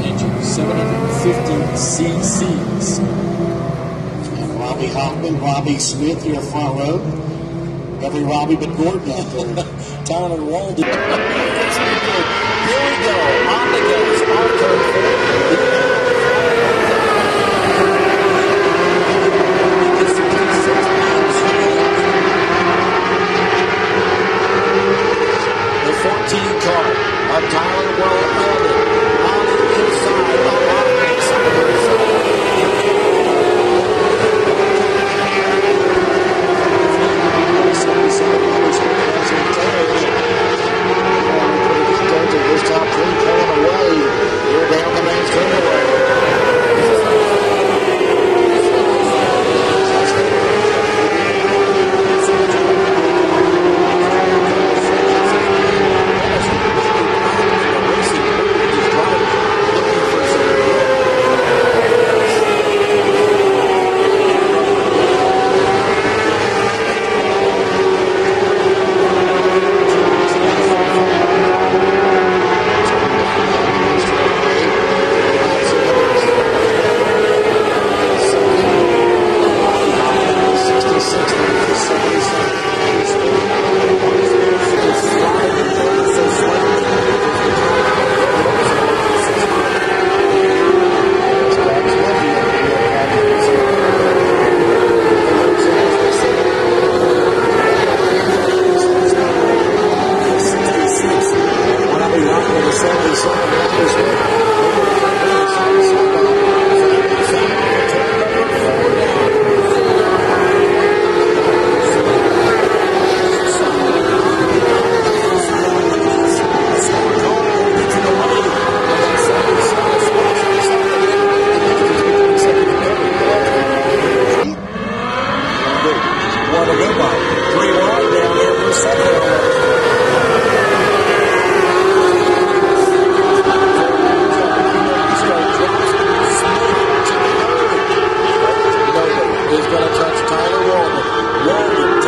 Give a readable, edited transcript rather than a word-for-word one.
engine, 750 cc's. And Robbie Hoffman, Robbie Smith here front row. Every Robbie but Gordon out there. Tyler Walden. Here we go. On the gas. On turn 14 car of Tyler Walden on the inside of Robbie Smith. This top three pulling away here down the main straightaway. He's going to touch Tyler Walden.